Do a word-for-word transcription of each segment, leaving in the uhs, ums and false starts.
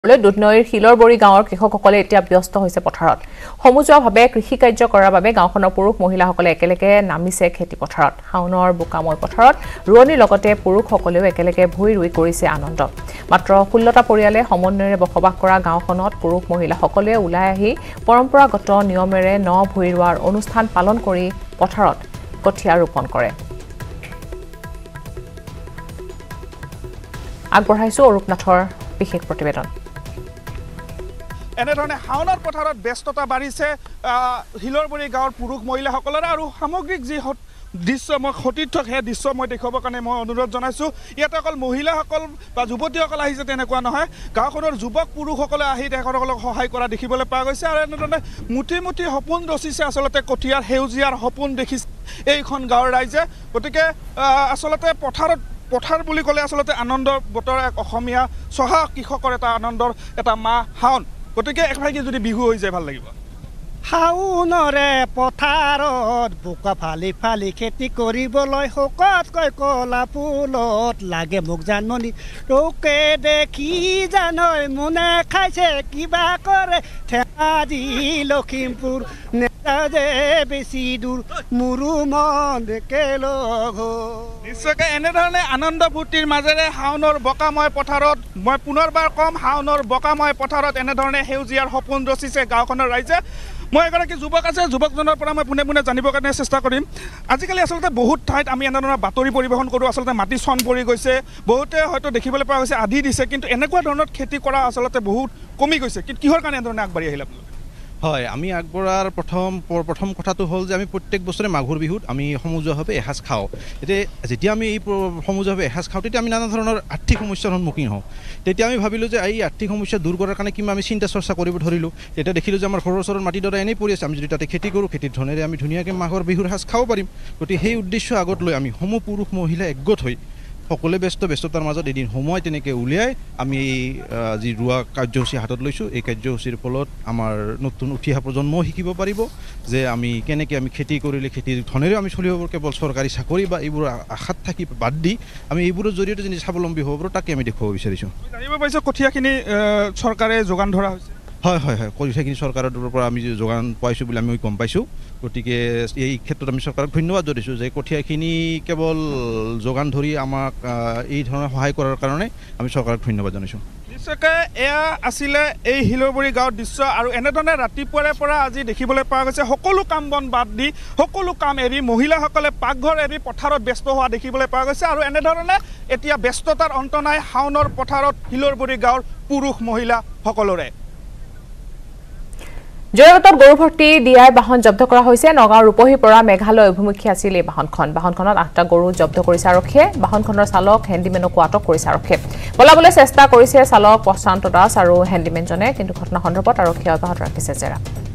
দুধনৈৰ হিলৰবৰী গাঁৱৰ কৃষকসকলে এতিয়া ব্যস্ত হৈছে পথাৰত সমুজোৱাভাৱে কৃষি কাৰ্য কৰাৰ বাবে গাঁওখনৰ পুৰুষ মহিলাসকলে একেলগে নামিছে খেতি পথাৰত হাউনৰ বোকাময় পথাৰত ৰুৱনীৰ লগতে পুৰুষসকলেও একেলগে ভুই ৰুই কৰিছে আনন্দ মাত্ৰ ষোল্লটা পৰিয়ালে সমন্বয়েৰে বসবাস কৰা গাঁওখনত পুৰুষ মহিলাসকলে ওলাই আহি পৰম্পৰাগত নিয়মেৰে ন ভুই ৰুৱাৰ অনুষ্ঠান পালন কৰি পথাৰত কঠীয়া ৰোপণ কৰে আগবঢ়াইছো অৰূপনাথৰ বিশেষ প্ৰতিবেদন এনেধৰণে হাউনৰ পথাৰত ব্যস্ততা বাঢ়িছে হিলৰবৰী গাঁৱৰ পুৰুষ মহিলাসকলৰ আৰু সামগ্ৰিক যি দৃশ্য মই সতীৰ্থক সেই দৃশ্য মই দেখুৱাবৰ কাৰণে মই অনুৰোধ জনাইছোঁ ইয়াতে অকল মহিলাসকল বা যুৱতীসকল আহিছে তেনেকুৱা নহয় গাঁওখনৰ যুৱক পুৰুষসকলে আহি তেখেতসকলক সহায় কৰা দেখিবলৈ পোৱা গৈছে আৰু এনেধৰণে মুঠি মুঠি সপোন ৰচিছে আচলতে কঠীয়াৰ সেউজীয়াৰ সপোন দেখিছে এইখন গাঁৱৰ ৰাইজে গতিকে আচলতে পথাৰত পথাৰ বুলি ক'লে আচলতে আনন্দৰ বতৰ এক অসমীয়া চহা কৃষকৰ এটা আনন্দৰ এটা মাহ হাউন গতিকে একভাগী যদি বিহু হৈ যায় ভাল লাগিব হাউনৰে পথাৰত বোকা ফালি ফালি খেতি কৰিবলৈ শকতকৈ কলা ফুলত লাগে মোক জানমণি তোকে দেখি জানৈ মনে খাইছে কিবা কৰে ধেমাজি লখিমপুৰ নেতাজে বেছি দূৰ মোৰো মন একেলগ নিশ্চয়কৈ এনেধৰণে আনন্দ ফূৰ্তিৰ মাজেৰে হাউনৰ বোকাময় পথাৰত মই পুনৰবাৰ কম হাউনৰ বোকাময় পথাৰত এনেধৰণে সেউজীয়াৰ সপোন ৰচিছে গাঁওখনৰ ৰাইজে মই এগৰাকী যুৱক আছে যুৱকজনৰ পৰা মই পোনে পোনে জানিবৰ কাৰণে চেষ্টা কৰিম আজিকালি আচলতে বহুত ঠাইত আমি এনেধৰণৰ বাতৰি পৰিৱেশন কৰোঁ আচলতে মাটি চন পৰি গৈছে বহুতে হয়তো দেখিবলৈ পোৱা গৈছে আধি দিছে কিন্তু এনেকুৱা ধৰণৰ খেতি কৰা আচলতে বহুত কমি গৈছে কিন্তু কিহৰ কাৰণে এনেধৰণে আগবাঢ়ি আহিলে আপোনালোকে হয় আমি আগবঢ়াৰ প্ৰথম প্ৰথম কথাটো হ'ল যে আমি প্ৰত্যেক বছৰে মাঘৰ বিহুত আমি সমুজোৱাভাৱে এসাঁজ খাওঁ এতিয়া যেতিয়া আমি এই সমুজোৱাভাৱে এসাঁজ খাওঁ তেতিয়া আমি নানা ধৰণৰ আৰ্থিক সমস্যাৰ সন্মুখীন হওঁ তেতিয়া আমি ভাবিলোঁ যে এই আৰ্থিক সমস্যা দূৰ কৰাৰ কাৰণে কিমান আমি চিন্তা চৰ্চা কৰিব ধৰিলোঁ তেতিয়া দেখিলোঁ যে আমাৰ ঘৰৰ ওচৰৰ মাটিডৰা এনেই পৰি আছে আমি যদি তাতে খেতি কৰোঁ খেতিৰ ধনেৰে আমি ধুনীয়াকৈ মাঘৰ বিহুৰ সাঁজ খাব পাৰিম গতিকে সেই উদ্দেশ্য আগত লৈ আমি সমূহ পুৰুষ মহিলা একগোট হৈ সকলোৱে ব্যস্ত ব্যস্ততাৰ মাজত এদিন সময় তেনেকৈ উলিয়াই আমি যি ৰোৱা কাৰ্যসূচী হাতত লৈছোঁ এই কাৰ্যসূচীৰ ফলত আমাৰ নতুন উঠি অহা প্ৰজন্মও শিকিব পাৰিব যে আমি কেনেকৈ আমি খেতি কৰিলে খেতিৰ ধনেৰেও আমি চলিব পাৰোঁ কেৱল চৰকাৰী চাকৰি বা এইবোৰ আশাত থাকি বাদ দি আমি এইবোৰৰ জৰিয়তে যদি স্বাৱলম্বী হ'ব পাৰোঁ তাকে আমি দেখুৱাব বিচাৰিছোঁ জানিব পাৰিছোঁ কঠীয়াখিনি চৰকাৰে যোগান ধৰা হৈছে হয় হয় হয় কঠীয়াখিনি চৰকাৰৰ পৰা আমি যোগান পাইছোঁ বুলি আমি গম পাইছোঁ গতিকে এই ক্ষেত্ৰত আমি চৰকাৰক ধন্যবাদ জনাইছোঁ যে কঠীয়াখিনি কেৱল যোগান ধৰি আমাক এই ধৰণৰ সহায় কৰাৰ কাৰণে আমি চৰকাৰক ধন্যবাদ জনাইছোঁ নিশ্চয়কৈ এয়া আছিলে এই হিলৰবৰী গাঁৱৰ দৃশ্য আৰু এনেধৰণে ৰাতিপুৱাৰে পৰা আজি দেখিবলৈ পোৱা গৈছে সকলো কাম বন বাদ দি সকলো কাম এৰি মহিলাসকলে পাকঘৰ এৰি পথাৰত ব্যস্ত হোৱা দেখিবলৈ পোৱা গৈছে আৰু এনেধৰণে এতিয়া ব্যস্ততাৰ অন্ত নাই হাউনৰ পথাৰত হিলৰবৰী গাঁৱৰ পুৰুষ মহিলাসকলৰে জয়গতত গৰু ভৰ্তি দিয়াই বাহন জব্দ কৰা হৈছে নগাঁও ৰূপহীৰ পৰা মেঘালয় অভিমুখী আছিল এই বাহনখন বাহনখনত আঠটা গৰু জব্দ কৰিছে আৰক্ষীয়ে বাহনখনৰ চালক হেণ্ডিমেনকো আটক কৰিছে আৰক্ষীয়ে পলাবলৈ চেষ্টা কৰিছে চালক প্ৰশান্ত দাস আৰু হেণ্ডিমেনজনে কিন্তু ঘটনা সন্দৰ্ভত আৰক্ষীয়ে অব্যাহত ৰাখিছে জেৰা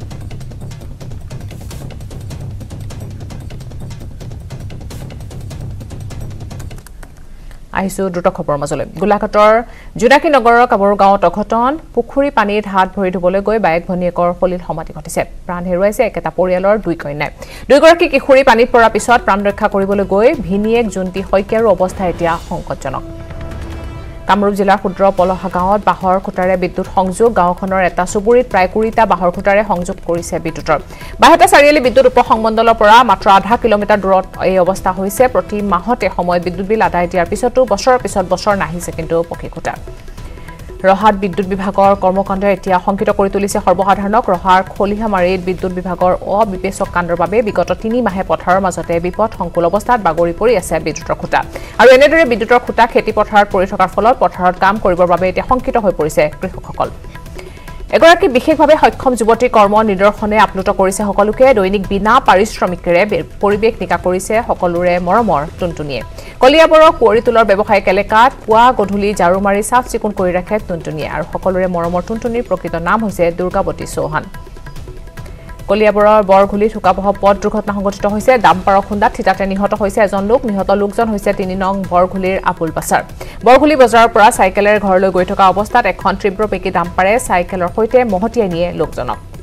আহিছো দ্ৰুত খবৰ মাজলৈ গোলাঘাটৰ জোনাকী নগৰৰ কাবৰু গাঁৱত অঘটন পুখুৰী পানীত হাত ভৰি ধুবলৈ গৈ বাইক ভনীয়েকৰ সলিল সমাধি ঘটিছে প্ৰাণ হেৰুৱাইছে একেটা পৰিয়ালৰ দুই কন্যাই দুইগৰাকী কিশোৰী পানীত পৰাৰ পিছত প্ৰাণ ৰক্ষা কৰিবলৈ গৈ ভিনীয়েক জুন্তি শইকীয়াৰো অৱস্থা এতিয়া সংকটজনক কামৰূপ জিলাৰ ক্ষুদ্ৰ পলহা গাঁৱত বাঁহৰ খুঁটাৰে বিদ্যুৎ সংযোগ গাঁওখনৰ এটা চুবুৰীত প্ৰায় কুৰিটা বাঁহৰ খুঁটাৰে সংযোগ কৰিছে বিদ্যুতৰ বাহেতা চাৰিআলি বিদ্যুৎ উপসংমণ্ডলৰ পৰা মাত্ৰ আধা কিলোমিটাৰ দূৰত এই অৱস্থা হৈছে প্ৰতি মাহতে সময়ত বিদ্যুৎ বিল আদায় দিয়াৰ পিছতো বছৰৰ পিছত বছৰ নাহিছে কিন্তু পকী খুঁটা ৰহাত বিদ্যুৎ বিভাগৰ কৰ্মকাণ্ডে এতিয়া শংকিত কৰি তুলিছে সৰ্বসাধাৰণক ৰহাৰ খলিহামাৰীত বিদ্যুৎ বিভাগৰ অবিবেচক কাণ্ডৰ বাবে বিগত তিনি মাহে পথাৰৰ মাজতে বিপদ সংকুল অৱস্থাত বাগৰি পৰি আছে বিদ্যুতৰ খুঁটা আৰু এনেদৰে বিদ্যুতৰ খুঁটা খেতি পথাৰত পৰি থকাৰ ফলত পথাৰত কাম কৰিবৰ বাবে এতিয়া শংকিত হৈ পৰিছে কৃষকসকল এগৰাকী বিশেষভাৱে সক্ষম যুৱতী কৰ্ম নিদৰ্শনে আপ্লুত কৰিছে সকলোকে দৈনিক বিনা পাৰিশ্ৰমিকেৰে পৰিৱেশ নিকা কৰিছে সকলোৰে মৰমৰ টুনটুনিয়ে কলিয়াবৰৰ কুঁৱৰী তোলৰ ব্যৱসায়িক এলেকাত পুৱা গধূলি ঝাৰু মাৰি চাফ চিকুণ কৰি ৰাখে টুনটুনিয়ে আৰু সকলোৰে মৰমৰ টুনটুনিৰ প্ৰকৃত নাম হৈছে দুৰ্গাৱতী চৌহান কলিয়াবৰৰ বৰঘুলিত শোকাবহ পথ দুৰ্ঘটনা সংঘটিত হৈছে ডাম্পাৰৰ খুন্দাত থিতাতে নিহত হৈছে এজন লোক নিহত লোকজন হৈছে তিনি নং বৰঘুলিৰ আবুল বাছাৰ বৰঘুলি বজাৰৰ পৰা চাইকেলেৰে ঘৰলৈ গৈ থকা অৱস্থাত এখন তীব্ৰবেগী ডাম্পাৰে চাইকেলৰ সৈতে মহতিয়াই নিয়ে লোকজনক